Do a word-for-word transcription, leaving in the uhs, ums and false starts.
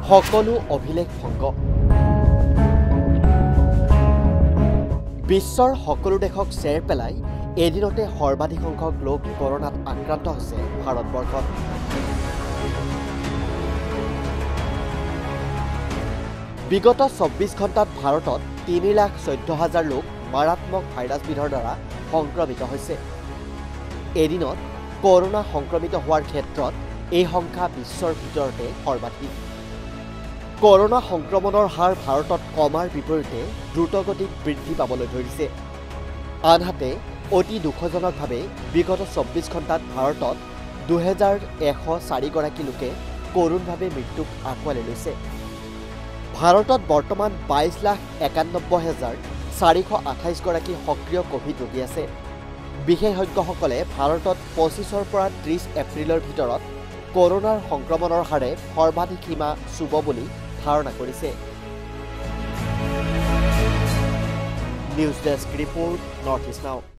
সকলো অভিলেখ ভংগ। বিশ্বৰ সকলো দেশক চেৰ পেলাই এদিনতে সৰ্বাধিক সংখ্যক লোক কৰোনাত আক্ৰান্ত হৈছে ভাৰতবৰ্ষত। বিগত চৌব্বিছ ঘণ্টাত ভাৰতত তিনি লাখ চৈধ্য হাজাৰ লোক মাৰাত্মক ভাইৰাছবিধৰ দ্বাৰা সংক্ৰমিত হৈছে। এদিনত কৰোনা সংক্ৰমিত হোৱাৰ ক্ষেত্ৰত এই সংখ্যা বিশ্বৰ ভিতৰতে সৰ্বাধিক। কৰোনা সংক্ৰমণৰ হাৰ ভাৰতত কমাৰ বিপৰীতে দ্ৰুতগতিত বৃদ্ধি পাবলৈ ধৰিছে। আনহাতে অতি দুখজনকভাৱে বিগত চৌব্বিছ ঘণ্টাত ভাৰতত দুহেজাৰ এশ চাৰিগৰাকী লোকে কৰোণভাৱে মৃত্যুক আঁকোৱালি লৈছে। ভাৰতত বৰ্তমান বাইছ লাখ একানব্বৈ হাজাৰ চাৰিশ আঠাইছগৰাকী সক্ৰিয় কোভিড ৰোগী আছে। বিশেষজ্ঞসকলে ভাৰতত পঁচিছৰ পৰা ত্ৰিছ এপ্ৰিলৰ ভিতৰত কৰোনাৰ সংক্ৰমণৰ হাৰে সৰ্বাধিক সীমা চুব বুলি ধাৰণা কৰিছে। News desk report, north east নাও।